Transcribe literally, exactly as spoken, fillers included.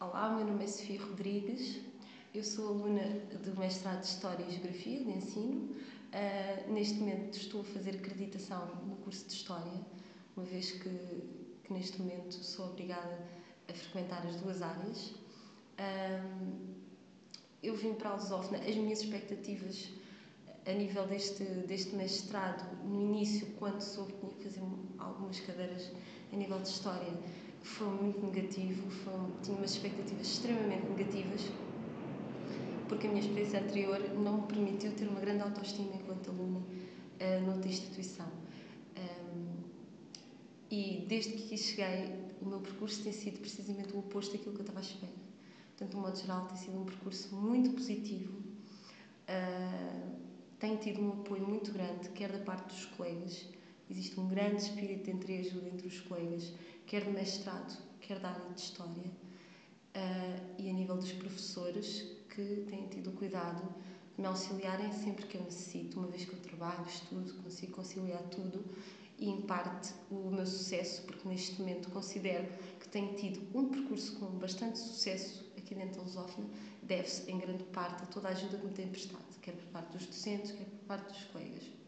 Olá, meu nome é Sofia Rodrigues, eu sou aluna do mestrado de História e Geografia de Ensino. Uh, neste momento estou a fazer acreditação no curso de História, uma vez que, que neste momento sou obrigada a frequentar as duas áreas. Uh, eu vim para a lusófona, as minhas expectativas a nível deste, deste mestrado, no início, quando soube que tinha que fazer algumas cadeiras a nível de História, foi muito negativo, foi, tinha umas expectativas extremamente negativas, porque a minha experiência anterior não me permitiu ter uma grande autoestima enquanto aluna uh, noutra instituição. Um, e desde que aqui cheguei, o meu percurso tem sido precisamente o oposto daquilo que eu estava à espera. Portanto, de um modo geral, tem sido um percurso muito positivo. Uh, tenho tido um apoio muito grande, quer da parte dos colegas, existe um grande espírito de entreajuda entre os colegas, quer de mestrado, quer da área de História, uh, e a nível dos professores, que têm tido o cuidado de me auxiliarem sempre que eu necessito, uma vez que eu trabalho, estudo, consigo conciliar tudo, e em parte o meu sucesso, porque neste momento considero que tenho tido um percurso com bastante sucesso aqui dentro da lusófona, deve-se em grande parte a toda a ajuda que me têm prestado, quer por parte dos docentes, quer por parte dos colegas.